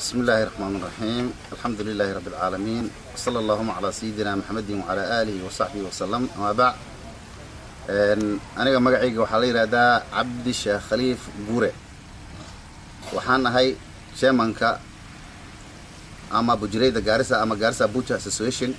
بسم الله الرحمن الرحيم. الحمد لله رب العالمين، صلى اللهم على سيدنا محمد وعلى آله وصحبه وسلم. أما بعد، أنا مقعيق وحالي رادا عبد الشيخ خليف قوري وحانا هاي شيمانكا أما بجريدة غارسة أما غارسة بوتشا أسوسيشن.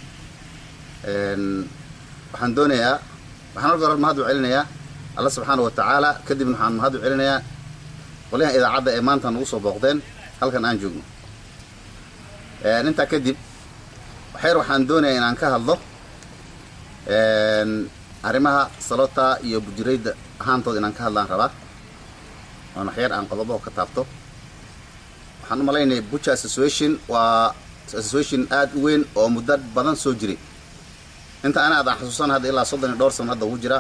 وحان دونيا وحان القرار مهدو علينا الله سبحانه وتعالى كدب نحن مهدو علينا وليها إذا عاد إيمانتا نوصو بوقدين halkan aan joogno inta kadib waxaan doonayaa inaan ka hadlo arrimaha salota iyo bujirayda ahaantood inaan ka hadlaan rabaa oo xeer aan qodobo ka taabto. waxaan u maleynayaa Bucha Association waa association aad u weyn oo muddo badan soo jiray. inta ana aad xasuusan hadda ilaa 32 sano hadda uu jira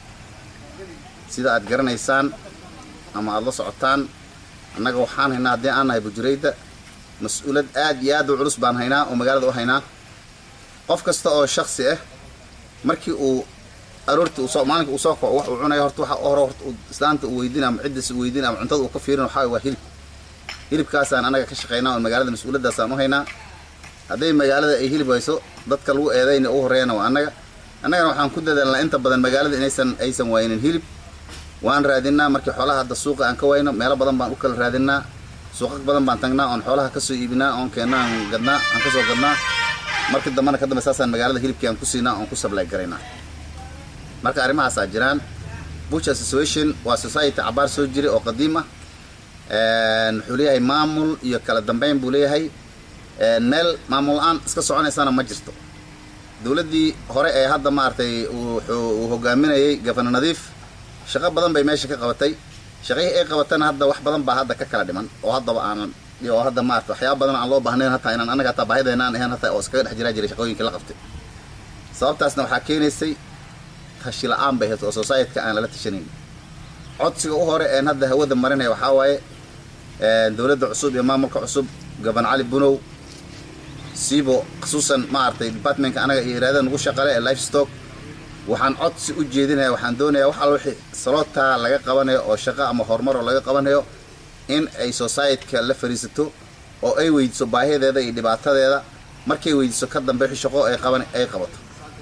sida aad garanaysaan ama aad la socotaan. annaga waxaan haynaa haddii aan nahay bujirayda mas'uulad aad iyo aad u culus baan haynaa oo magaalada u haynaa. qof kasta oo shakhsi ah markii uu aroortii uu soo maalinka uu soo kaco wax uu cunayo horta waxa horta islaanta uu weydiin ama ciddiisa uu weydiin ama cuntada uu ka fiirin waxa waa hilibkaasaan anaga ka shaqeynaa oo magaalada mas'uuladaasaan u haynaa. hadday magaalada ay hilib hayso dadka lagu eedayna ugu horeeyana waa annagana waxaan ku dadaalnaa inta badan magaalada aysan waaynin hilib. waan raadinaa markii xoolaha hadda suuqa aan ka wayno meelo badan baan u kala raadinaa. suuqa badan baan tagnaa oon xoolaha ka soo iibinaa oon keenaa aan ka soo gadnaa. markii dambana ka dambaysaasaan magaalada hilibkii aan ku siinaa oon ku supply garaynaa. marka arrimahaas ay jiraan. Bucha Association waa society cabaar soo jiray oo qadiim ah. wuxuu leeyahay maamul iyo kala dambeyn buu leeyahay. meel maamul aan iska soconaysana ma jirto. dawladdii hore ee hadda maartay uu hogaaminayay Governor Nadiif shaqo badan bay meesha ka qabatay. shaqay ay qabatana hadda wax badan baa hadda ka kala dhiman oo hadda maarta waxyaabo badan aan loo baahnayn hatta inaan anaga taa baahideena aan ahayn hatta oo iskaga dhex jiray shaqooyinka la qabtay. sababtaasna waxaa keenaysay tashi la'aan bay hayso oo society-ka aan lala tashanayn. codsiga u hore ee hadda hawada marinaya waxaa waaye dawladda cusub iyo maamulka cusub Gaban Cali Bunow siibo khusuusan maartay department-ka anaga iyo iraadada nagu shaqale ee livestock. waxaan codsi u jeedinayaa waxaan doonayaa wax alla wixii salota laga qabanayo oo shaqo ama horumar laga qabanayo in ay society-ka la fariisato oo ay weydiiso baahideeda iyo dhibaatadeeda. markay weydiiso ka dambe wixii shaqo ay qabato.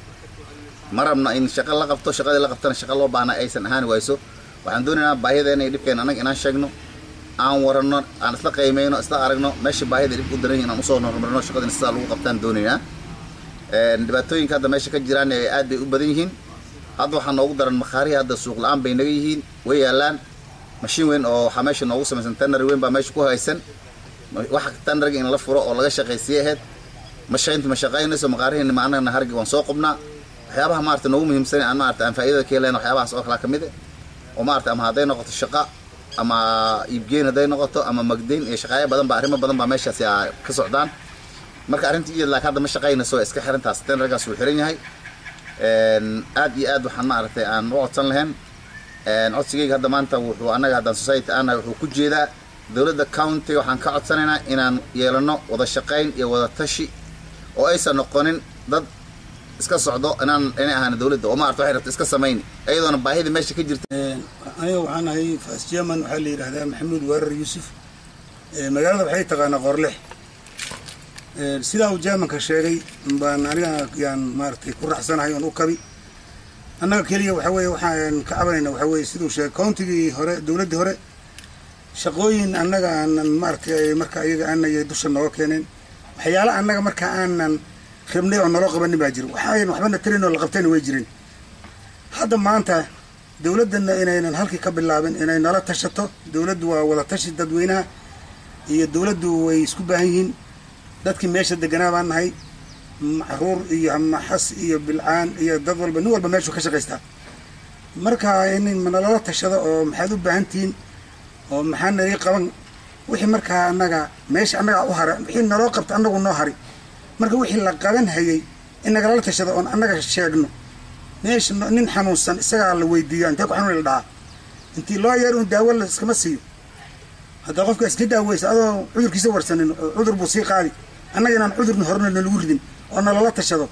marabna in shaqo la qabto shaqada la qabtana shaqo loo baahna aysan ahaan wayso. waxaan doonayaa baahideena iyo dhibkeena anaga inaan sheegno aan warano aan isla qiimeeyno isla aragno meesha baahida dhib u daran inaan u soo horumarino shaqada sida lagu qabtaan doonayaa. dhibaatooyinka hadda meesha ka jiraan ee aad bay u badan yihiin. hadda waxaa noogu daran makhaariya hadda suuq la'aan bay naga yihiin way yaalaan. mashiin weyn oo waxaa meesha noogu samaysan tannery weyn baa meesha ku haysan. waxa tanneryga in la furo oo laga shaqaysiye ahayd ma shaqaynayso makhaarihina ma annagana hargi waan soo qubnaa. waxyaabaha maarata noogu muhiimsan aan maarata aan faa'iidada ka helayno waxyaabahaas oo kala ka mid ah oo maarata ama hadday noqoto shaqo ama iibgeyn hadday noqoto ama magdeyn iyo shaqaayo badan baa arrimo badan baa meeshaasi ka socdaan. marka arrintii iyada laakiin hadda ma shaqaynayso iska xirantaas tannergaas uu xiran yahay. aad iyo aad waxaan maaragtay aan u codsan lahayn. codsigayga hadda maanta wuxuu annaga haddaan society aanahay wuxuu ku jeedaa dawladda county waxaan ka codsanaynaa inaan yeelano wada shaqayn iyo wada tashi oo aysan noqonin dad iska socdo inay ahaan dawladda oo maaragtay waxay rabto iska samayni iyadoona baahida meesha ka jirta. aniga waxaan ahay Vice Chairman waxaa la yidhaahdaa Maxamuud Warar Yuusuf. magaalada waxay taqaanaa Qorlex. sidaa uu Chairmanka sheegay baan aniga yaan maartay ku raacsanahay oo u kabi. annaga kaliya waxa weeye waxaan ka cabanaynaa waxa weeye siduu sheegay county-gii hore dawladdii hore shaqooyin annaga aanan maartay marka iyaga aanay dusha nooga keeneen waxyaalo annaga marka aanan rabnay oo nolo qabanin baa jira. waxbana tarin oo la qabtayna way jireen. hadda maanta dawladana inaynan halkii ka bilaabin inay nala tashato. dawladdu waa wada tashi dadweynaha iyo dawladdu way isku baahan yihiin. dadkii meesha deganaa baan nahay macruur iyo maxas iyo bilcaan iyo dad walba nin walba meeshuu ka shaqaystaa. marka in nalala tashado oo maxaad u baahan tihiin oo maxaa naga qaban wixii markaa annaga meesha annaga u hara wixii naloo qabta annagu noo hari. marka wixii la qaban hayay in nagala tashado oon annaga sheegno. meesha nin xanuunsan isagaa la weydiiyo intee ku xanuun la dhahaa intii loo yeer un daawo la iskama siiyo. hadda qofka iska daaweysa adoo cudurkiisa warsanin cudur buu sii qaadi. annaga inaan cudurna horena lagu ridin oo nalala tashado.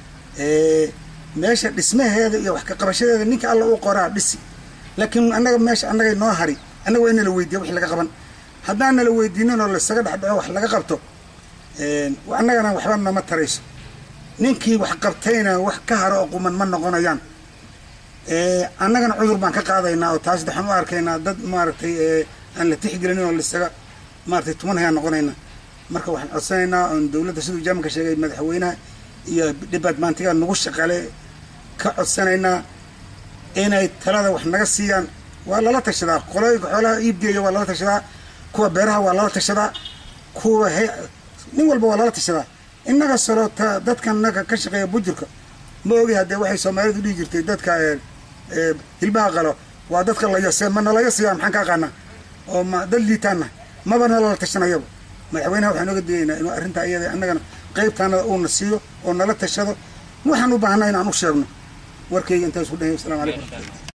meesha dhismaheeda iyo wax ka qabashadeeda ninka alla uu qoraa dhisi. laakiin annaga meesha annaga noo hari annaga waa in la weydiiyo wixii laga qaban. haddaan la weydiinano la isaga dhaxdhaco wax laga qabto annagana waxba nama tarayso ninkii wax qabtayna wax ka haro oo quman ma noqonayaan annagana cudur baan ka qaadaynaa oo taas waxaan u arkaynaa dad maaragtay aan la tixgelinin oo la isaga maaragtay tumanayaan noqonaynaa marka waxaan codsanaynaa oon dowladda siduu jamanka sheegay madaxweynaha iyo departmentiga nagu shaqale ka codsanaynaa inay talada wax naga siiyaan waa lala tashadaa qolooyinka xoolaha iibgeeya waa lala tashadaa kuwa beeraha waa lala tashadaa kuwa nin walba waa lala tashadaa innaga saloota dadkan naga ka shaqeeya bujurka ma ogi haddee waxay soomaalidu dhihi jirtay dadka hilbaha qalo waa dadka la yase mana la yasiyaa maxaan ka aqaanaa oo ma dad liitaanna maba nalala tashanayaba madaxweynaha waxaan oga digaynaa inuu arrintaa iyada annagana qaybtaanada uuna siiyo oo nala tashado waxaan u baahnaa inaan u sheegno warkayga intaas ku dhahay. Assalaamu calaykum.